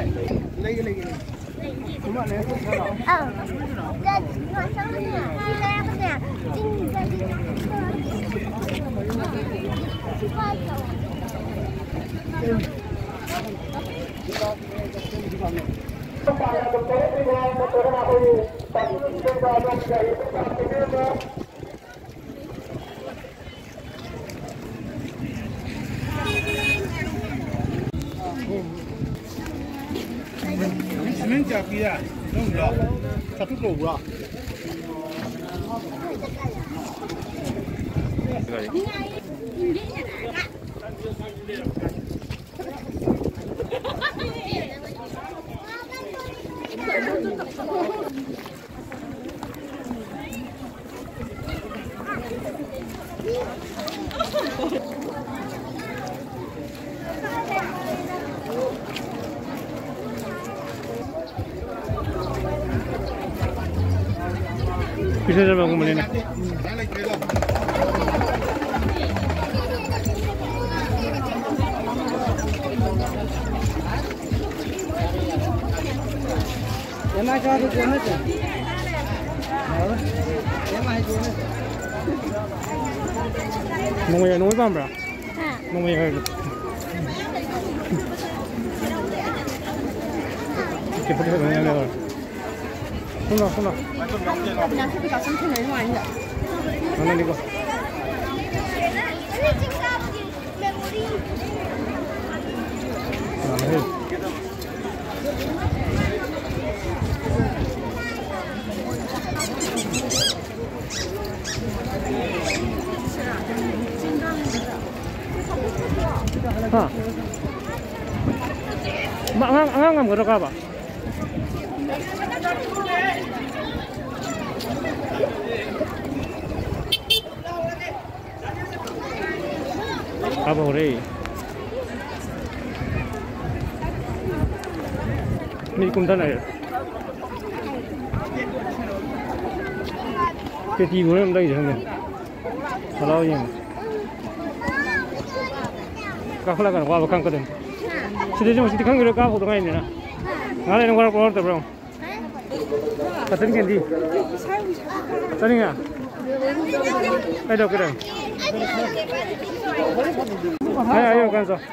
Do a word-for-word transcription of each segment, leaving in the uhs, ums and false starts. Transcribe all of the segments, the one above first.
lấy cái lấy cái đúng rồi lấy cái sao đó ờ đây ngoài sáng nè đi ra cái nè chinh ra đi mình chả kia à đúng rồi chả thức đủ rồi Bisa coba aku beli nih. Yang mana cakap tu mana cakap? Yang mana cakap? Mau yang nuai berapa? Mau yang apa? Cepat cepat yang lewat. Sunah sunah. Nah, tapi kalau sampai nggak mau aja. Mana ni kau? Ini tinggal di memori. Mana ni? Ha. Mak ang ang ang berapa apa? Apa ore? Ni kumtan aja. Keti gue yang lagi jangan. Kalau yang kau lakukan apa bukan kau dem. Sudah cuma sedikit kan kau kau dengan ini na. Ngalai nunggu orang orang terberong. Katakan kendi. Tadi nggak? Ayo kita. Ayo ayo kan so.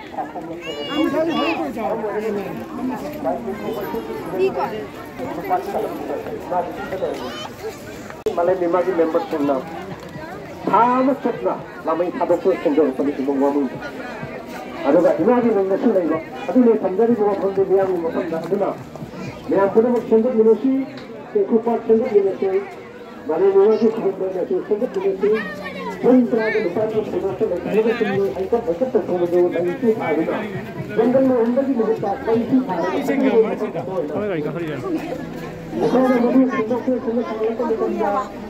Malay lima di member pun na. Tama cakna, lamai sabuk tu senjol pagi tu bangwamu. Ada tak? Ini lagi member tu lagi. Aduh ni samjari bawa pun dia yang macam dah ada na. Mereka pun nak senjol minusi, kekuatan senjol minusi. Malay lima di kubur minusi senjol minusi. Pun terada lupa tu senjol tu. Kalau kita semua ikut ikut tu semua tu dan itu ada na. Jangan lu hendak di lupa, dan itu ada. Singgah macam tu. Kau lagi kau hari ni. Kalau mahu senjol tu senjol tu tu tu.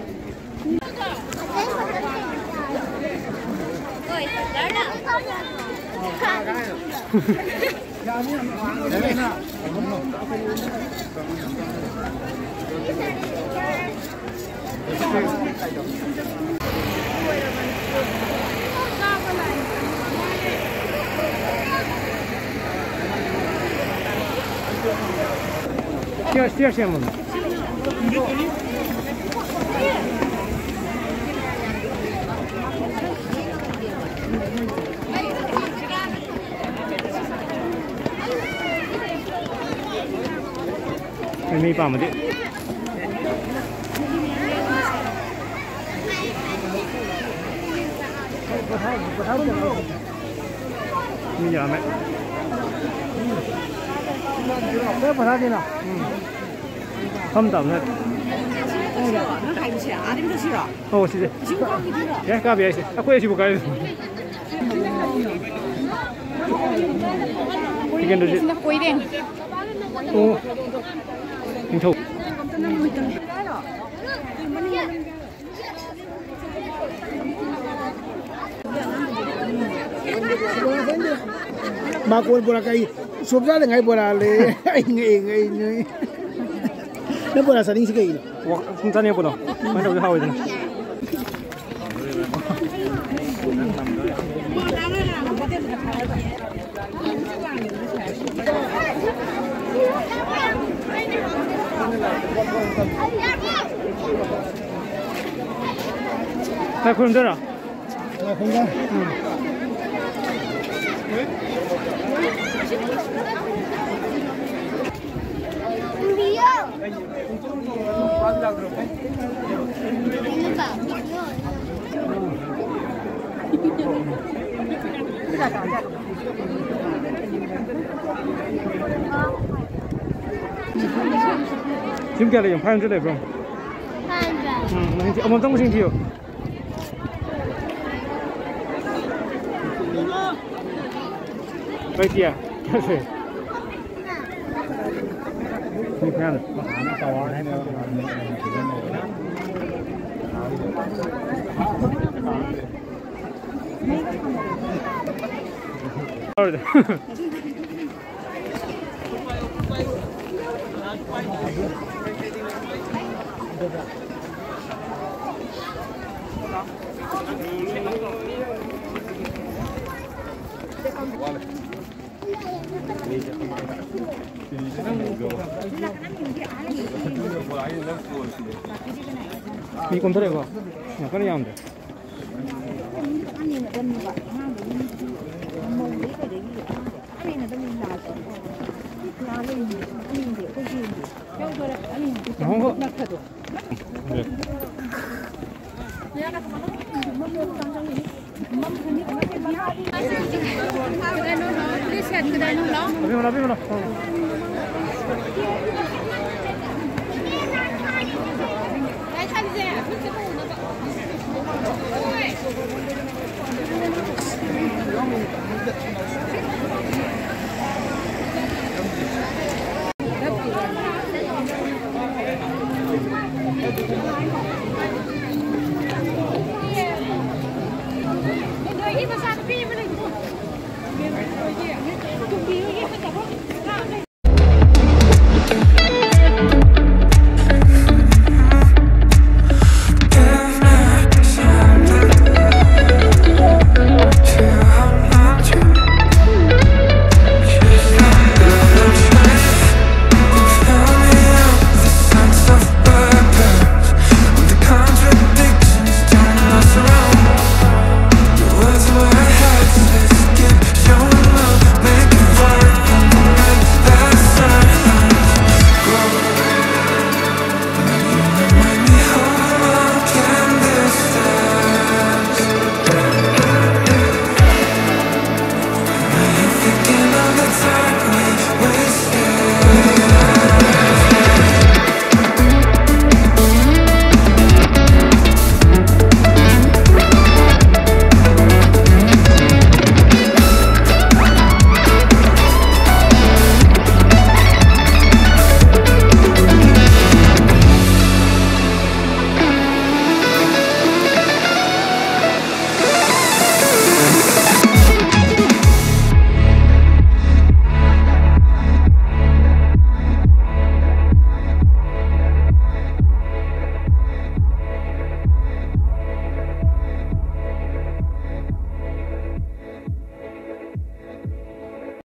Siapa siapa siapa mana? Ini paham tak? Ini jam eh. Berapa hari ni? Kamu tahu tak? Oh, sih. Ya, kau biasa. Aku yang sibuk kali. Ikan tu. Oh. Ini tu. Makul pula kai, subsa dengan pula le, ini ini ini. Nampak pula sering sekali. Wah, macam ni pula. Mana boleh hawa itu? 来可能这了。 来回家。嗯。 不要。 지금 깨래 파연 줄래 그럼. 파연 줄. 응, 어머 너무 신기해요. 바이티야. 그래. 그냥 알았다. 이 건드려가. 약간 양데. 나온 거. 네. Tapi mana, tapi mana?